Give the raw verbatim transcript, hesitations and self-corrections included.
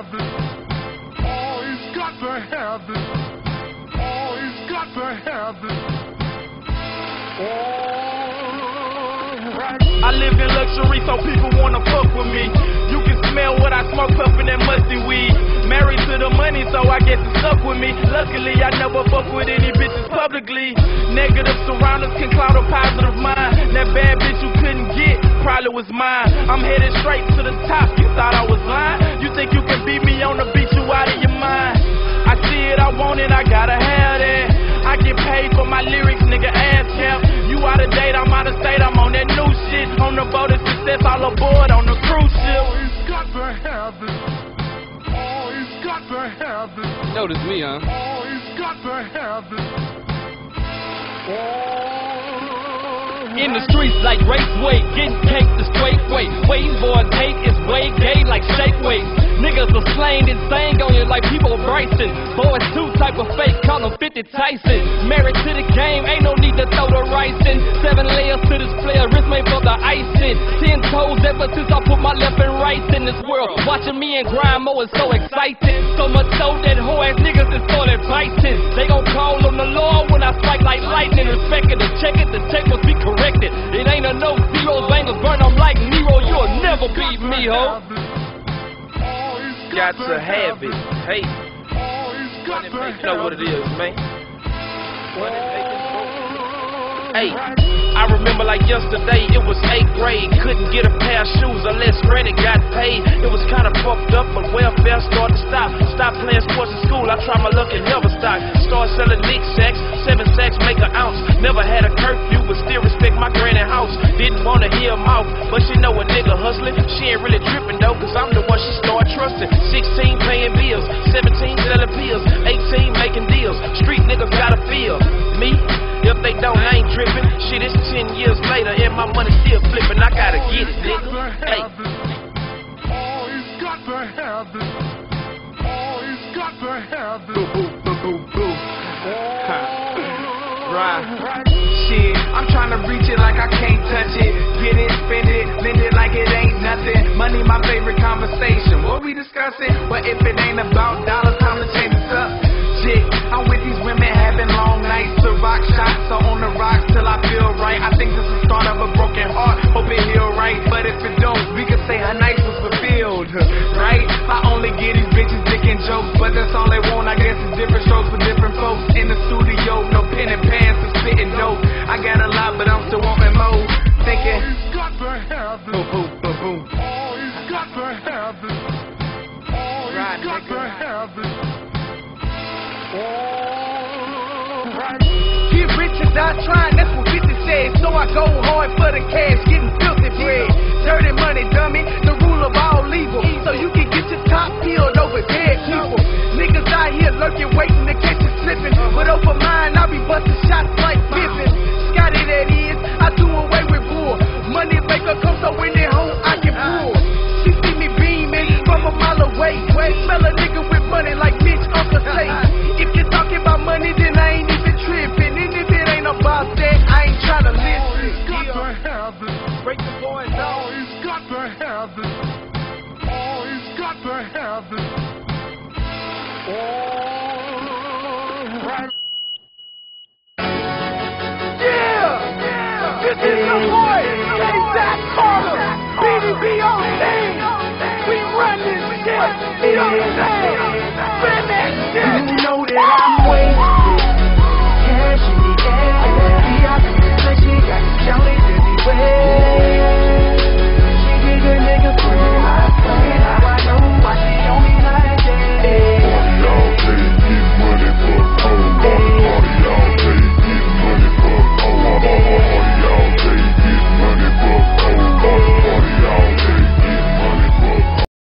have it. Always got to have it. Always got to have it. Alright. I live in luxury, so people wanna fuck with me. You can smell what I smoke, puffin' that musty weed. Married to the money, so I guess it's stuck with me. Luckily, I never fuck with any bitches publicly. Negative surroundings can cloud a positive mind. That bad bitch you couldn't get probably was mine. I'm headed straight to the top. You thought I was lying? You think you can beat me on the beat? You out of your mind. I see it, I want it, I gotta have that. I get paid for my lyrics, nigga, ass cap. You out of date, I'm out of state, I'm on that new shit. On the boat of success, all aboard on the cruise ship. Always got to have it. Always got to have it. Notice me, huh? Always got to have it. In the streets like raceway, getting cake the straight way. Waiting for a date is way gay like shake weight. Niggas are slaying insane on you like people Bryson. Boys two type of fake, call them fifty Tyson. Married to the game, ain't no need to throw the rice in. Seven layers to this player, wrist made for the icing. Ten toes ever since I put my left and right in this world. Watching me and Grimo is so exciting. So much so that whole ass niggas is started biting. They gon' call on the law when I strike like lightning. Respect it, to check it, the check must be corrected. It ain't a no zeros, bangers burn them like Nero. You'll never beat me, ho. Got to have it. Hey, money make you know what it is, man. Money making Hey, I remember like yesterday, it was eighth grade. Couldn't get a pair of shoes unless granny got paid. It was kinda fucked up, but welfare started to stop. Stopped playing sports in school, I tried my luck in Helverstock. Started selling Nick sacks, seven sacks make an ounce. Never had a curfew, but still respect my granny house. Didn't wanna hear mouth, but she know a nigga hustling. She ain't really tripping though, cause I'm the one she started trusting. Sixteen paying bills, seventeen selling pills, eighteen making deals. Street niggas gotta feel me. If they don't, I ain't tripping. Shit, it's ten years later and my money still flipping. I gotta get it, nigga. Hey. Always got to have it. Always got to have it. Boo, boo, boo, boo, boo. Right. Shit, I'm trying to reach it like I can't touch it. Get it, spend it, lend it like it ain't nothing. Money my favorite conversation. What we discussing? But if it ain't about dollars, time to change the subject. I'm with these women having long nights. The rock shots are on the rocks till I feel right. I think this is the start of a broken heart. Hope it heal right. But if it don't, we can say her nights was fulfilled, right? I only get these bitches dick and jokes, but that's all they want. I guess it's different strokes for different folks. In the studio, no pen and pants and spitting dope. I got a lot, but I'm still wanting more. Thinking, always got to have it. Boom, boom, boom, boom. Always got to have it. Always Right, got nigga. to have it. Alright. Get rich or die trying, that's what fifty said. So I go hard for the cash, getting filthy bread. Dirty money, dummy, the rule of all evil. So you can get your top peeled over dead people. Niggas out here lurking, waiting to catch you slipping. But over mine, I be busting shots like Pippin. Scotty that is, I do away with bull. Money make her come, so when they home, I can pull. She see me beaming from a mile away. Smell a nigga with money like Mitch Uncle Say. If you're talking about money, then I ain't even tripping. And if it ain't about that, I ain't trying to listen. Always got to have it. Break the boys down. Always got to have it. Always got to have it. Alright. Yeah! Yeah! This is the boy, J. Zach Carter, B D B on thing. We run this shit, you know what I'm saying?